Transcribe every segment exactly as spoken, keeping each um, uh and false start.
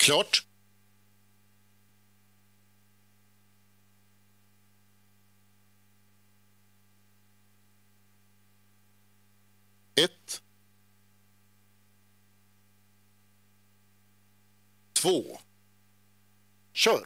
Klart. Ett. Två. Kör.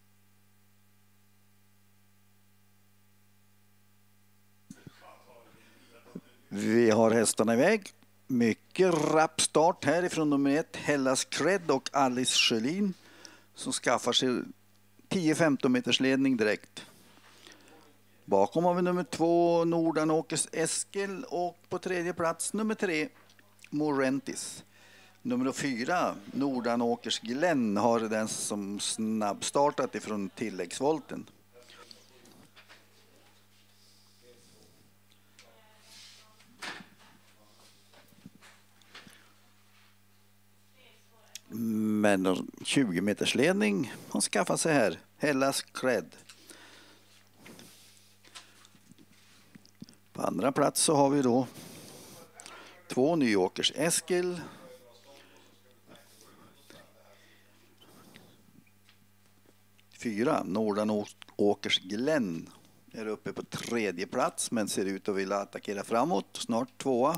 Vi har hästarna iväg. Mycket rapp start härifrån nummer ett, Hellas Cred och Alice Sjölin som skaffar sig tio femton meters ledning direkt. Bakom har vi nummer två, Nordanåkers Eskil, och på tredje plats nummer tre, Morentis. Nummer fyra, Nordanåkers Glenn, har den som snabbstartat ifrån tilläggsvolten. Men tjugo meters ledning har skaffat sig här, Hellas Cred. På andra plats så har vi då två, Nyåkers Eskil. Fyra, Nordanåkers Glenn är uppe på tredje plats men ser ut att vilja attackera framåt, snart tvåa.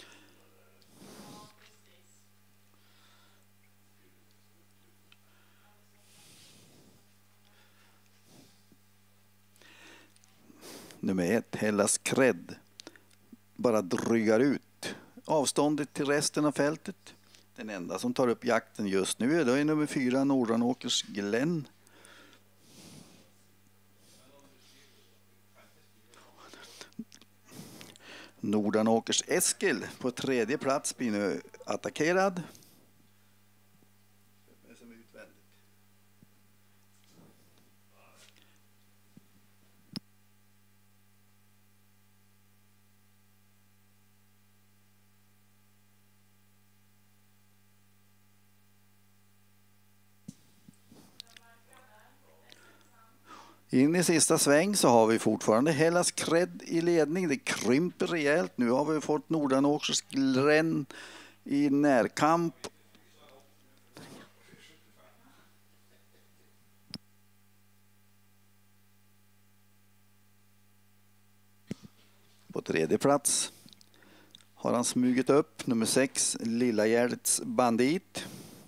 Nummer ett, Hellas Cred, bara drygar ut avståndet till resten av fältet. Den enda som tar upp jakten just nu är, då är nummer fyra, Nordanåkers Glenn. Nordanåkers Eskil på tredje plats blir nu attackerad. In i sista sväng så har vi fortfarande Hellas Cred i ledning. Det krymper rejält. Nu har vi fått Nordanåkers Glenn i närkamp. På tredje plats har han smugit upp nummer sex, Lilla Gärdets Bandit.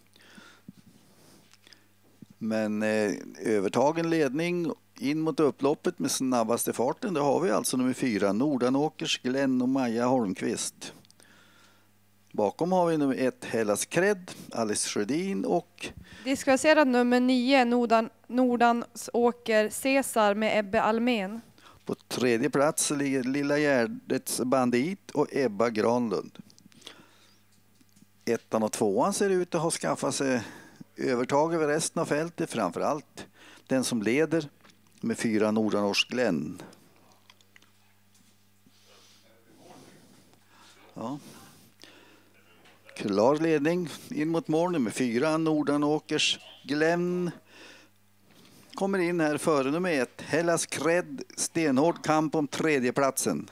Men eh, övertagen ledning in mot upploppet med snabbaste farten, det har vi alltså nummer fyra, Nordanåkers Glenn och Maja Holmqvist. Bakom har vi nummer ett, Hellas Cred, Alice Sjödin och diskvalificerad nummer nio, Nordan, Nordansåker Cesar med Ebbe Almen. På tredje plats ligger Lilla Gärdets Bandit och Ebba Granlund. Ettan och tvåan ser ut att ha skaffat sig övertag över resten av fältet, framförallt den som leder med fyra, Nordanåkers Glenn. Ja. Klar ledning in mot mål med fyra, Nordanåkers Glenn. Kommer in här före nummer ett, Hellas Cred, stenhård kamp om tredjeplatsen.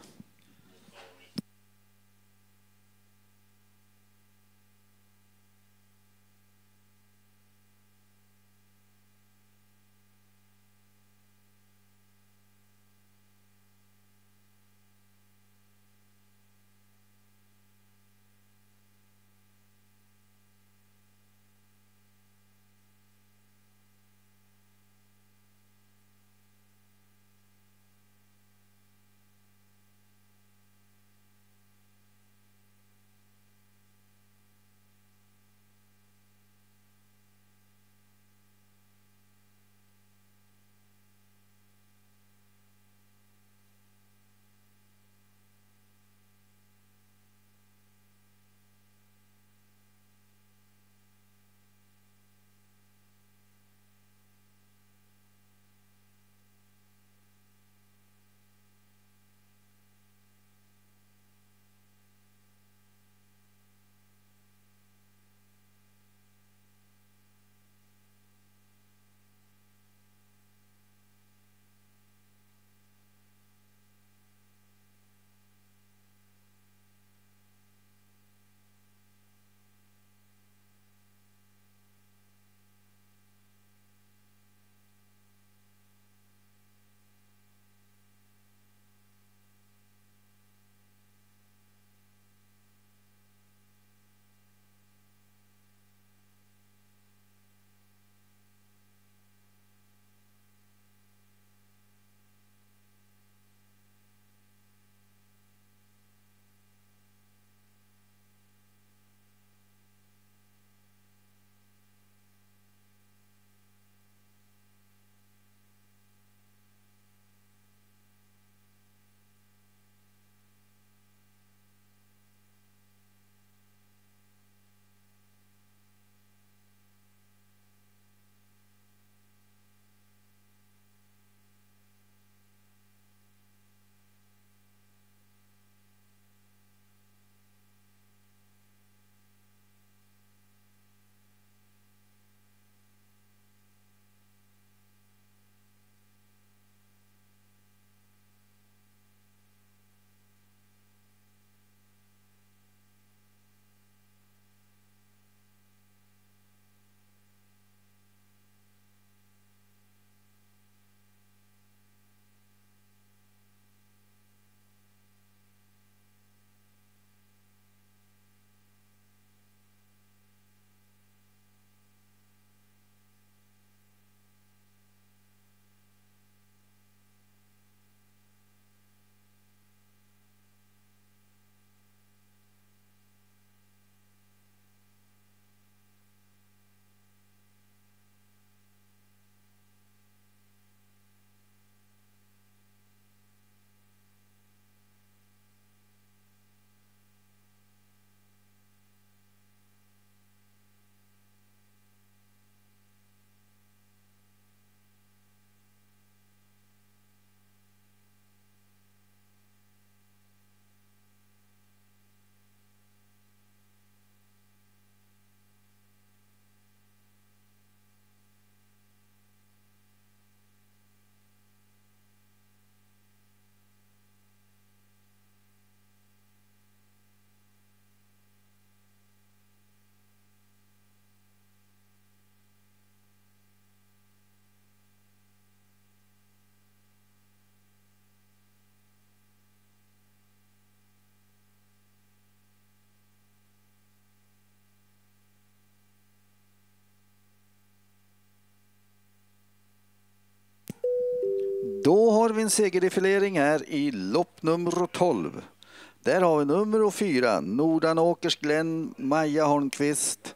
vi en segerdefilering här i lopp nummer tolv. Där har vi nummer fyra, Nordanåkers Glenn, Maja Holmqvist.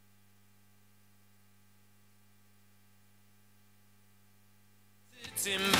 Till